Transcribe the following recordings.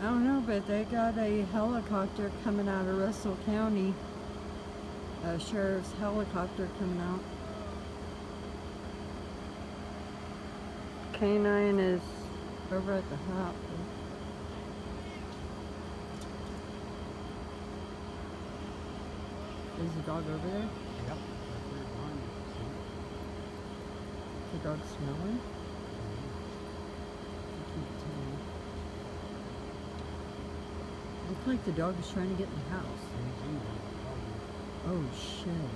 I don't know, but they got a helicopter coming out of Russell County. A sheriff's helicopter coming out. Canine is over at the house. Is the dog over there? Yep. Right there behind you. The dog smelling? I can't tell. Looks like the dog is trying to get in the house. Oh shit.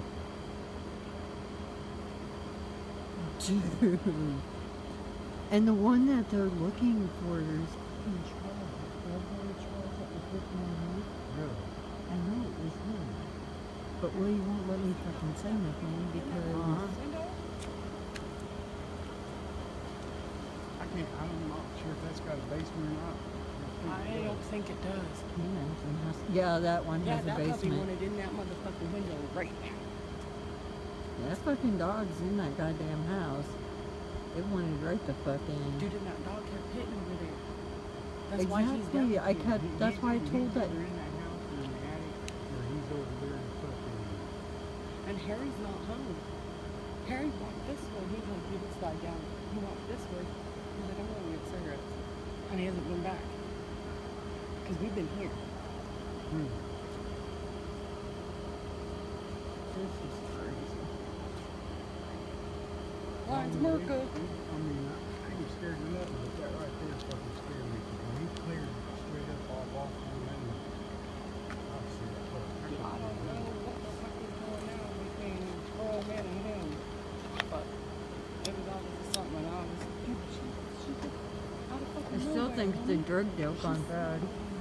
Dude. And the one that they're looking for is fucking Charles. That boy Charles that was with my mate. Really? I know it was him. But Willie won't let me fucking say anything because I'm not sure if that's got a basement or not. I don't think it does. yeah, that one Yeah, has a that puppy basement. wanted in that motherfucking window right now. That fucking dog's in that goddamn house. It wanted right the fuck in. Dude, and that dog kept hitting over there. That's why he's Exactly. down I here. kept. That's why I told that. Either in that house or in the attic, or he's over there in fucking. And Harry's not home. Harry walked this way. He's like, dude, this guy down. He walked this way. He's like, I'm going to get cigarettes. And he hasn't been back. Because we've been here. This is crazy. Lines Merca. I mean, I ain't scared of nothing, but that right there fucking scared me. When he cleared straight up off on that, I see that fuck. I don't know what the fuck is going on between Squirrel Man and him. But it was obviously something. And I was like, dude, she how the fuck I still think the drug deal gone bad.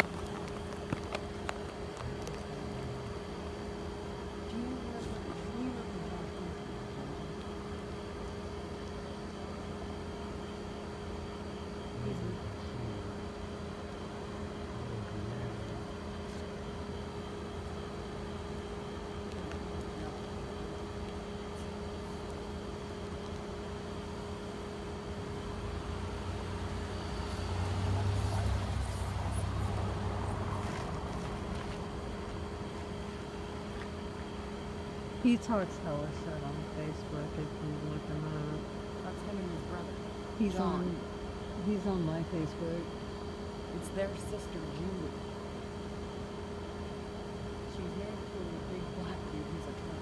He talks hella shit on Facebook if you look him up. That's him and his brother. He's John. on my Facebook. It's their sister, Julie. She's married to a big black dude who's a truck.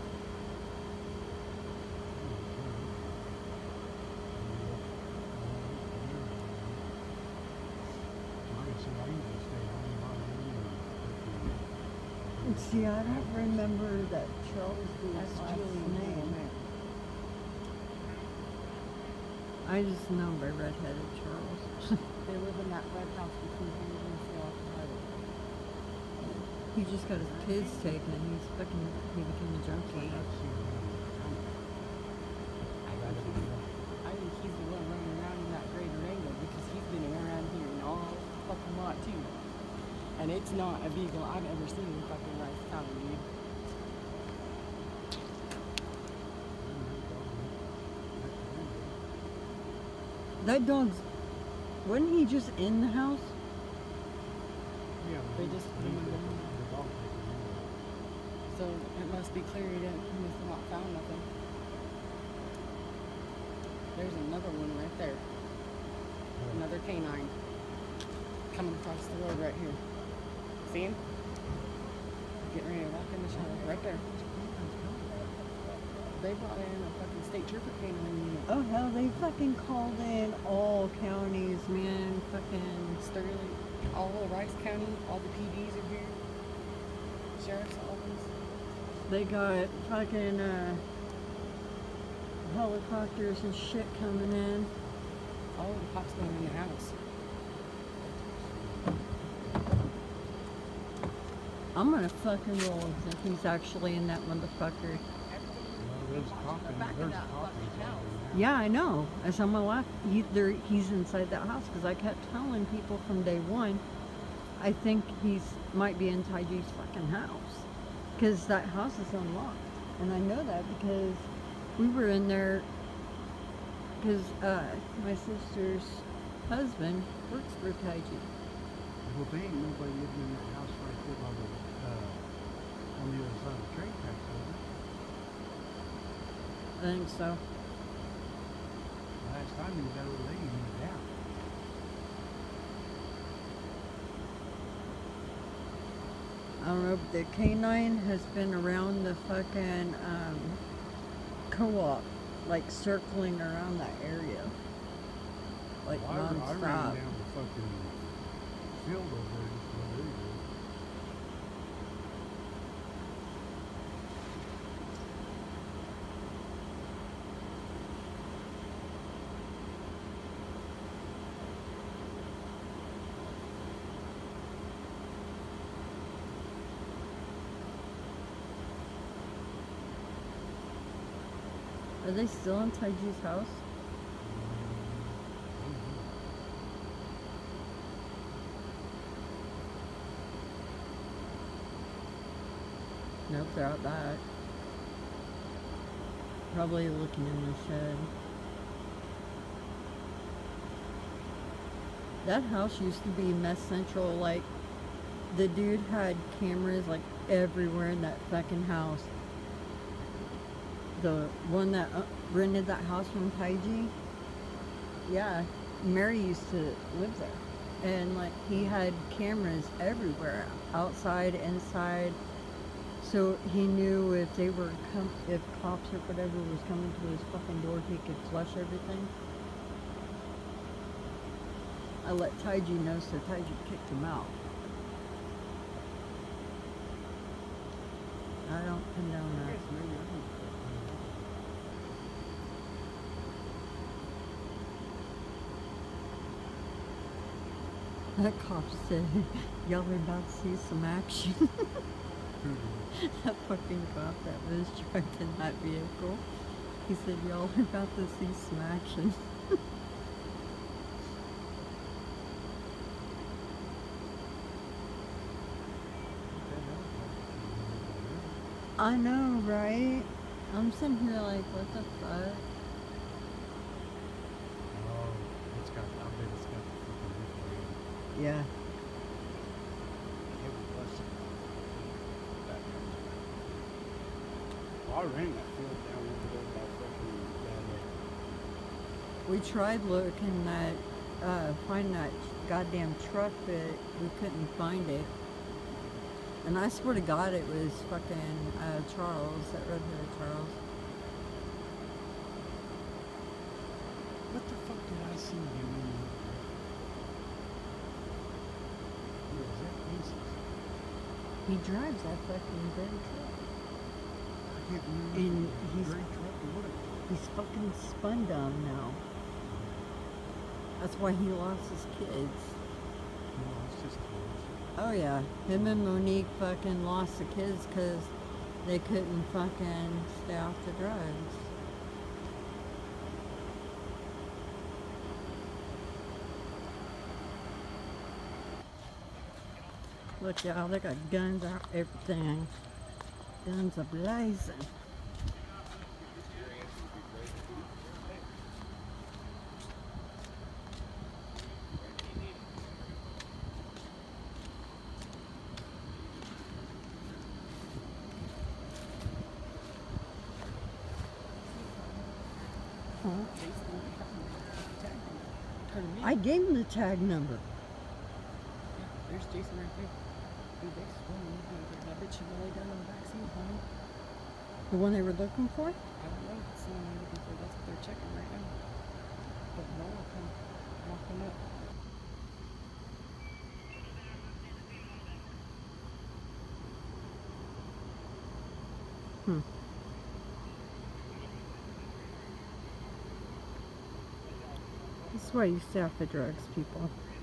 See, I don't remember that Charles dude's That's last Julie name. I just know by redheaded Charles. They live in that red house between here and Seattle Highway. He just got his kids taken. He became a junkie. I think he's the one running around in that greater angle because he's been around here and all fucking lot too. And it's not a beagle I've ever seen in fucking Rice County, dude. That dog's... Wasn't he just in the house? Yeah, They just put him in the room. So it must be clear he must have not found nothing. There's another one right there. Another canine. Coming across the road right here. See him? Getting ready to walk in the shadow. Right there. They brought in a fucking state trooper canine unit. Oh hell, they fucking called in all counties, man. Fucking... Sterling, all of Rice County, all the PDs are here. Sheriff's office. They got fucking helicopters and shit coming in. All of the cops going in the house. I'm gonna fucking roll and think he's actually in that motherfucker. There's coffins over there. Yeah, I know. As I'm gonna laugh, he's inside that house because I kept telling people from day one, I think might be inside G's fucking house because that house is unlocked, and I know that because we were in there because my sister's husband works for Taiji. Well, there ain't nobody living in that house right there by the, on the other side of the train tracks, is there? I think so. Last time he was that old lady moved out. I don't know, but the canine has been around the fucking co-op, like circling around that area, like Well, I ran nonstop. down the fucking field over there just a little bit ago. Are they still in Taiji's house? Nope, they're out back. Probably looking in the shed. That house used to be mess central. Like, the dude had cameras like everywhere in that fucking house. The one that rented that house from Taiji, yeah, Mary used to live there, and like he had cameras everywhere, outside, inside, so he knew if they were if cops or whatever was coming to his fucking door, he could flush everything. I let Taiji know, so Taiji kicked him out. I don't condone I that. guess maybe I can. That cop said, y'all are about to see some action. That fucking cop that was driving that vehicle. He said, y'all are about to see some action. I know, right? I'm sitting here like, what the fuck? Oh, it's got, I bet it's got the fucking roof on it. Yeah. It was busted. Well, I ran that field down over there by fucking We tried looking at, find that goddamn truck, but we couldn't find it. And I swear to God it was fucking Charles, that redheaded Charles. What the fuck did I see you in? Who is that? Jesus. He drives that fucking gray truck. I can't remember. And if it was a he's- gray truck or what it was. He's fucking spun dumb now. That's why he lost his kids. No, it's just close. Oh yeah, him and Monique fucking lost the kids because they couldn't fucking stay off the drugs. Look, y'all, they got guns out, everything. Guns are blazing. Huh? I gave him the tag number. There's Jason right there. Dude, they swung me. That bitch should lay down in the backseat, honey. The one they were looking for? I don't know. It's the one they're looking for. That's what they're checking right now. But no one come walking up. That's why you stay off the drugs, people.